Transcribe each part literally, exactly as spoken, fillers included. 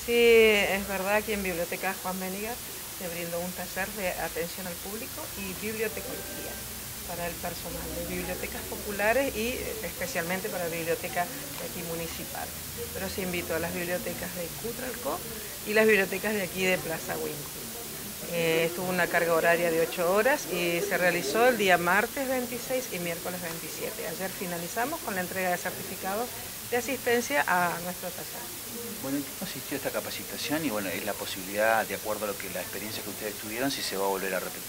Sí, es verdad que en Biblioteca Juan Benigar se brindó un taller de atención al público y bibliotecología para el personal de bibliotecas populares y especialmente para la biblioteca de aquí municipal. Pero se invitó a las bibliotecas de Cutralcó y las bibliotecas de aquí de Plaza Huínculo. Eh, estuvo una carga horaria de ocho horas y se realizó el día martes veintiséis y miércoles veintisiete. Ayer finalizamos con la entrega de certificados de asistencia a nuestro taller. Bueno, ¿en qué consistió esta capacitación? Y bueno, es la posibilidad, de acuerdo a lo que la experiencia que ustedes tuvieron, si se va a volver a repetir.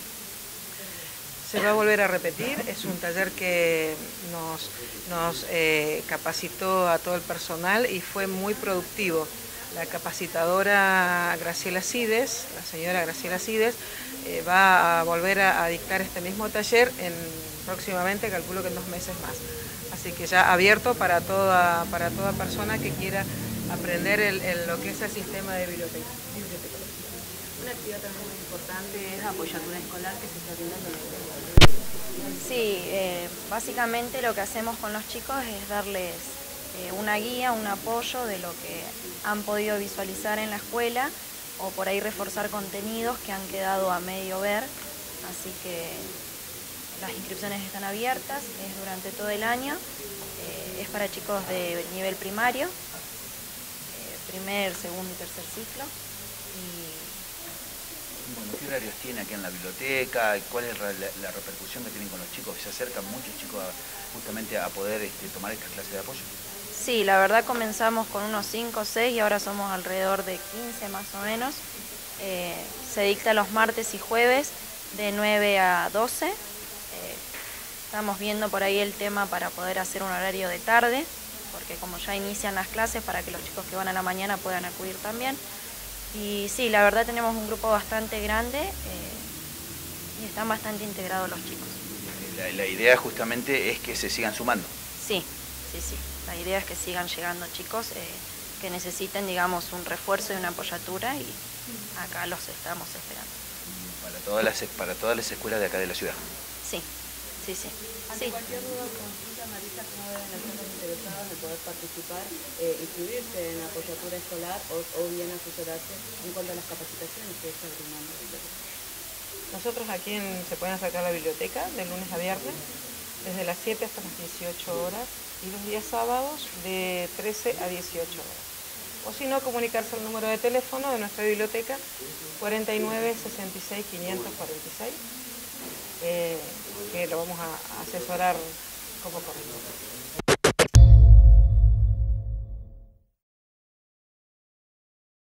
Se va a volver a repetir, es un taller que nos, nos eh, capacitó a todo el personal y fue muy productivo. La capacitadora Graciela Cides, la señora Graciela Cides, eh, va a volver a, a dictar este mismo taller en, próximamente, calculo que en dos meses más. Así que ya abierto para toda, para toda persona que quiera aprender el, el, lo que es el sistema de biblioteca. Una actividad también muy importante es apoyatura escolar que se está brindando en la escuela. Sí, eh, básicamente lo que hacemos con los chicos es darles eh, una guía, un apoyo de lo que han podido visualizar en la escuela o por ahí reforzar contenidos que han quedado a medio ver. Así que las inscripciones están abiertas, es durante todo el año, eh, es para chicos de nivel primario, eh, primer, segundo y tercer ciclo. Y bueno, ¿qué horarios tiene aquí en la biblioteca? ¿Cuál es la, la repercusión que tienen con los chicos? ¿Se acercan muchos chicos a, justamente a poder este, tomar estas clases de apoyo? Sí, la verdad comenzamos con unos cinco o seis y ahora somos alrededor de quince más o menos. Eh, se dicta los martes y jueves de nueve a doce. Eh, estamos viendo por ahí el tema para poder hacer un horario de tarde, porque como ya inician las clases, para que los chicos que van a la mañana puedan acudir también. Y sí, la verdad tenemos un grupo bastante grande eh, y están bastante integrados los chicos. La, la idea justamente es que se sigan sumando. Sí, sí, sí. La idea es que sigan llegando chicos eh, que necesiten, digamos, un refuerzo y una apoyatura y acá los estamos esperando. Para todas las, para todas las escuelas de acá de la ciudad. Sí, sí, sí. Ante sí. cualquier duda o consulta, Marisa, ¿cómo deben las personas interesadas de poder participar, eh, inscribirse en apoyatura escolar o, o bien asesorarse en cuanto a las capacitaciones que está brindando la biblioteca? Nosotros aquí en, se pueden acercar a la biblioteca de lunes a viernes, desde las siete hasta las dieciocho horas y los días sábados de trece a dieciocho horas. O si no, comunicarse al número de teléfono de nuestra biblioteca cuarenta y nueve, sesenta y seis, quinientos cuarenta y seis, eh, que lo vamos a asesorar como corresponde.